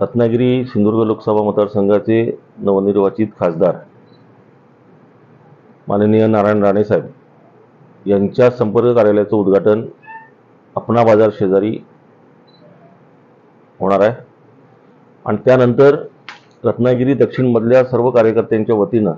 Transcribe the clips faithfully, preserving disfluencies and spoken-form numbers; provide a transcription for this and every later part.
रत्नागिरी सिंधुदुर्ग लोकसभा मतदारसंघाचे नवनिर्वाचित खासदार माननीय नारायण राणे साहेब यांच्या संपर्क कार्यालयाचं उद्घाटन अपना बाजार शेजारी होणार आहे आणि त्यानंतर रत्नागिरी दक्षिण मधल्या सर्व कार्यकर्त्यांच्या वतीनं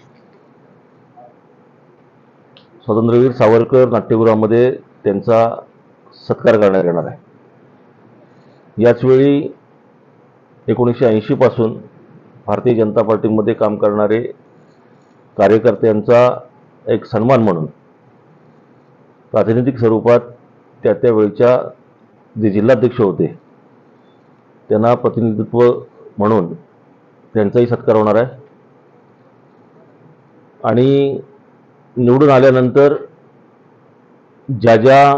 स्वातंत्र्यवीर सावरकर नाट्यगृहामध्ये त्यांचा सत्कार करण्यात येणार आहे। याच वेळी एकोणीसशे ऐंशी पासून भारतीय जनता पार्टीमध्ये काम करणारे कार्यकर्त्यांचा एक सन्मान म्हणून प्रातिनिधिक स्वरूपात त्या त्या वेळच्या जे जिल्हाध्यक्ष होते त्यांना प्रतिनिधित्व म्हणून त्यांचाही सत्कार होणार आहे आणि निवडून आल्यानंतर ज्या ज्या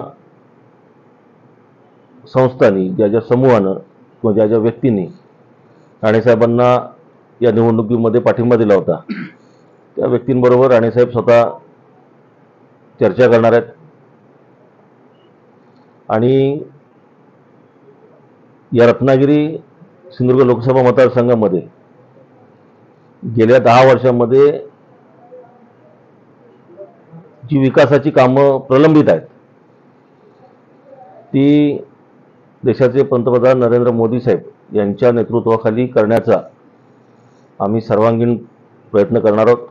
संस्थांनी ज्या ज्या समूहानं किंवा ज्या ज्या व्यक्तींनी राणेसाहेबांना या निवडणुकीमध्ये पाठिंबा दिला होता त्या व्यक्तींबरोबर राणेसाहेब स्वतः चर्चा करणार आहेत आणि या रत्नागिरी सिंधुदुर्ग लोकसभा मतदारसंघामध्ये गेल्या दहा वर्षांमध्ये जी विकासाची कामं प्रलंबित आहेत ती देशाचे पंतप्रधान नरेंद्र मोदी साहेब यांच्या नेतृत्वाखाली करण्याचा आम्ही सर्वांगीण प्रयत्न करणार आहोत।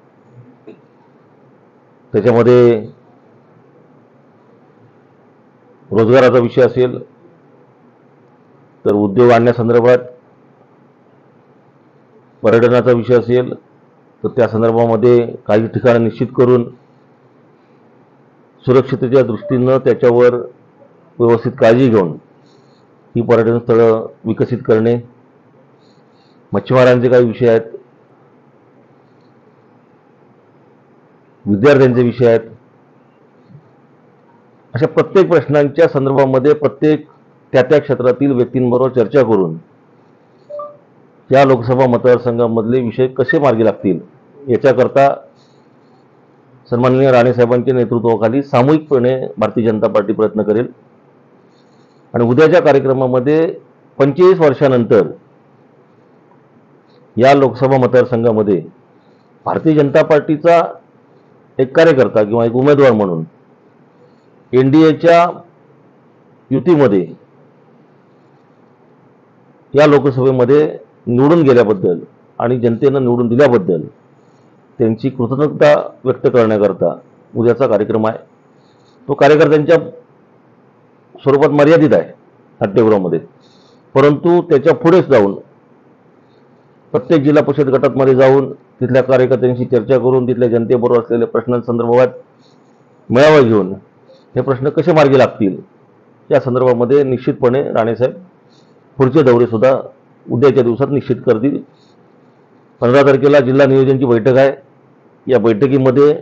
त्याच्यामध्ये रोजगाराचा विषय असेल तर उद्योग आणण्यासंदर्भात, पर्यटनाचा विषय असेल तर त्या संदर्भामध्ये काही ठिकाणं निश्चित करून सुरक्षिततेच्या दृष्टीनं त्याच्यावर व्यवस्थित काळजी घेऊन ही पर्यटन स्थळं विकसित करणे, मच्छीमारांचे काही विषय आहेत, विद्यार्थ्यांचे विषय आहेत, अशा प्रत्येक प्रश्नांच्या संदर्भामध्ये प्रत्येक त्या त्या क्षेत्रातील व्यक्तींबरोबर चर्चा करून या लोकसभा मतदारसंघामधले विषय कसे मार्गी लागतील याच्याकरता सन्माननीय राणेसाहेबांच्या नेतृत्वाखाली सामूहिकपणे भारतीय जनता पार्टी प्रयत्न करेल आणि उद्याच्या कार्यक्रमामध्ये पंचवीस वर्षानंतर या लोकसभा मतदारसंघामध्ये भारतीय जनता पार्टीचा एक कार्यकर्ता किंवा एक उमेदवार म्हणून एनडीएच्या युतीमध्ये या लोकसभेमध्ये निवडून गेल्याबद्दल आणि जनतेनं निवडून दिल्याबद्दल त्यांची कृतज्ञता व्यक्त करण्याकरता उद्याचा कार्यक्रम आहे। तो कार्यकर्त्यांच्या स्वरूपात मर्यादित आहे नाट्यगृहामध्ये, परंतु त्याच्या पुढेच जाऊन प्रत्येक जिल्हा परिषद गटामध्ये जाऊन तिथल्या कार्यकर्त्यांशी चर्चा करून तिथल्या जनतेबरोबर असलेल्या प्रश्नांसंदर्भात मेळावा घेऊन हे प्रश्न कसे मार्गी लागतील या संदर्भामध्ये निश्चितपणे राणेसाहेब पुढचे दौरे सुद्धा उद्याच्या दिवसात निश्चित करतील। पंधरा तारखेला जिल्हा नियोजनची बैठक आहे। या बैठकीमध्ये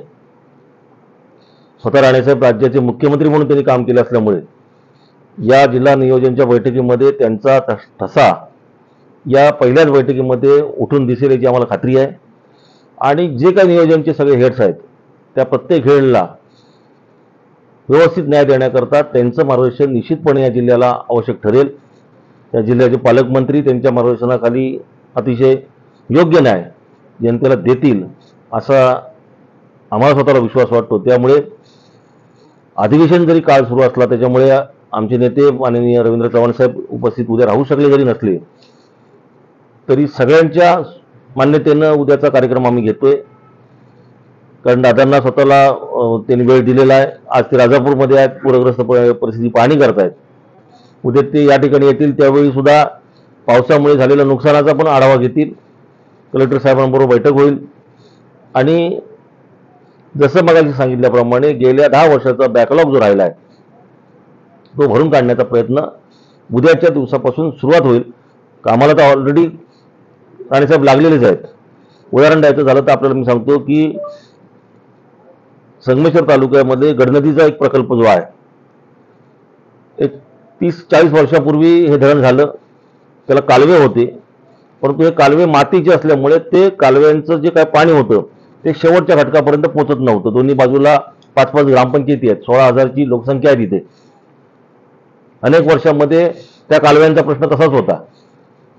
स्वतः राणेसाहेब राज्याचे मुख्यमंत्री म्हणून त्यांनी काम केले असल्यामुळे या जिल्हा नियोजनच्या बैठकीमध्ये त्यांचा ठसा या पहिल्याच बैठकीमध्ये उठून दिसेल याची आम्हाला खात्री आहे आणि जे काही नियोजनचे सगळे हेड्स आहेत त्या प्रत्येक हेडला व्यवस्थित न्याय देण्याकरता त्यांचं मार्गदर्शन निश्चितपणे या जिल्ह्याला आवश्यक ठरेल। या जिल्ह्याचे पालकमंत्री त्यांच्या मार्गदर्शनाखाली अतिशय योग्य न्याय जनतेला देतील असा आम्हाला स्वतःला विश्वास वाटतो। त्यामुळे अधिवेशन जरी काळ सुरू असला त्याच्यामुळे आमचे नेते माननीय रवींद्र चव्हाण साहेब उपस्थित उद्या राहू शकले जरी नसले तरी सगळ्यांच्या मान्यतेनं उद्याचा कार्यक्रम आम्ही घेतोय, कारण दादांना स्वतःला त्यांनी वेळ दिलेला आहे। आज ते राजापूरमध्ये आहेत, पूरग्रस्त परिस्थिती पाहणी करतायत। उद्या ते या ठिकाणी येतील त्यावेळी सुद्धा पावसामुळे झालेल्या नुकसानाचा पण आढावा घेतील, कलेक्टर साहेबांबरोबर बैठक होईल आणि जसं मगाशी सांगितल्याप्रमाणे गेल्या दहा वर्षाचा बॅकलॉग जो राहिला आहे तो भरून काढण्याचा प्रयत्न उद्याच्या दिवसापासून सुरुवात होईल। कामाला तर ऑलरेडी राणेसाहेब लागलेलेच आहेत। उदाहरण द्यायचं झालं तर आपल्याला मी सांगतो की संगमेश्वर तालुक्यामध्ये गडनदीचा एक प्रकल्प जो आहे, एक तीस चाळीस वर्षापूर्वी हे धरण झालं, त्याला कालवे होते परंतु हे कालवे मातीचे असल्यामुळे ते कालव्यांचं जे काय पाणी होतं ते शेवटच्या घटकापर्यंत पोहोचत नव्हतं। दोन्ही बाजूला पाच पाच ग्रामपंचायती आहेत, सोळा हजारची लोकसंख्या आहे तिथे। अनेक वर्षांमध्ये त्या कालव्यांचा प्रश्न तसाच होता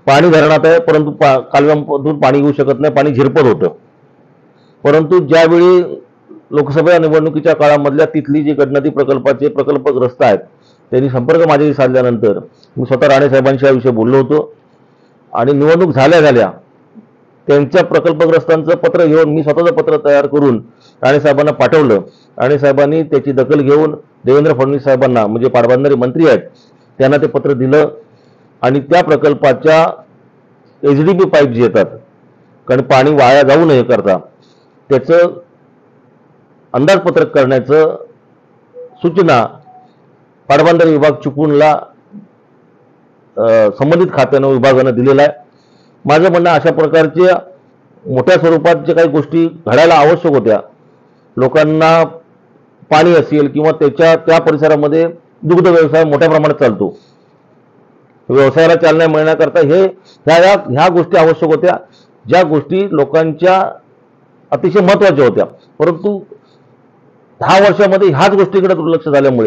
पाणी धरणात आहे, परंतु पा कालव्यामधून पाणी येऊ शकत नाही, पाणी झिरपत होतं. परंतु ज्यावेळी लोकसभा निवडणुकीच्या काळामधल्या तिथली जी गडनदी प्रकल्पाचे प्रकल्पग्रस्त आहेत त्यांनी संपर्क माझ्याशी साधल्यानंतर मी स्वतः राणे साहेबांशी याविषयी बोललो होतो आणि निवडणूक झाल्या झाल्या त्यांच्या प्रकल्पग्रस्तांचं पत्र घेऊन मी स्वतःचं पत्र तयार करून राणे साहेबांना पाठवलं. राणे साहेबांनी त्याची दखल घेऊन देवेंद्र फडणवीस साहेबांना, म्हणजे पाटबंधारे मंत्री आहेत, त्यांना ते पत्र दिलं आणि त्या प्रकल्पाच्या एच डी पी पाईप जे येतात, कारण पाणी वाया जाऊ नये करता त्याचं अंदाजपत्रक करण्याचं सूचना पाटबंधारे विभाग चिपळूणला संबंधित खात्यानं विभागानं दिलेला आहे. माझं म्हणणं अशा प्रकारच्या मोठ्या स्वरूपात जे काही गोष्टी घडायला आवश्यक होत्या, लोकांना पाणी असेल किंवा त्याच्या त्या परिसरामध्ये दुग्ध व्यवसाय मोठ्या प्रमाणात चालतो, व्यवसायाला चालना मिळण्याकरता हे ह्या ह्या गोष्टी आवश्यक होत्या, ज्या गोष्टी लोकांच्या अतिशय महत्त्वाच्या होत्या. परंतु दहा वर्षामध्ये ह्याच गोष्टीकडे दुर्लक्ष झाल्यामुळे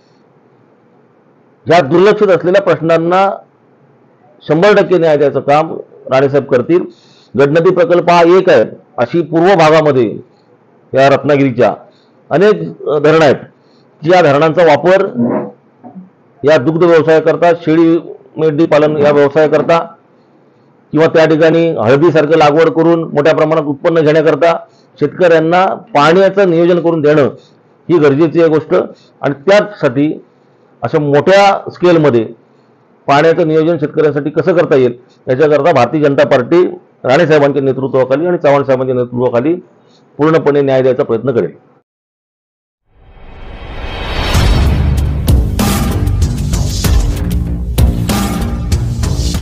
ह्या दुर्लक्षित असलेल्या प्रश्नांना शंभर टक्के न्याय द्यायचं काम राणेसाहेब करतील. गडनदी प्रकल्प हा एक आहे, अशी पूर्व भागामध्ये या रत्नागिरीच्या अनेक धरणं आहेत, ज्या धरणांचा वापर या दुग्ध व्यवसायाकरता, शेळी मेंढी पालन या व्यवसायाकरता किंवा त्या ठिकाणी हळदीसारखं लागवड करून मोठ्या प्रमाणात उत्पन्न घेण्याकरता शेतकऱ्यांना पाण्याचं नियोजन करून देणं ही गरजेची आहे गोष्ट. आणि त्यासाठी अशा मोठ्या स्केलमध्ये पाण्याचं नियोजन शेतकऱ्यांसाठी कसं करता येईल याच्याकरता भारतीय जनता पार्टी राणे साहेबांच्या नेतृत्वाखाली आणि चव्हाण साहेबांच्या नेतृत्वाखाली पूर्णपणे न्याय द्यायचा प्रयत्न करेल.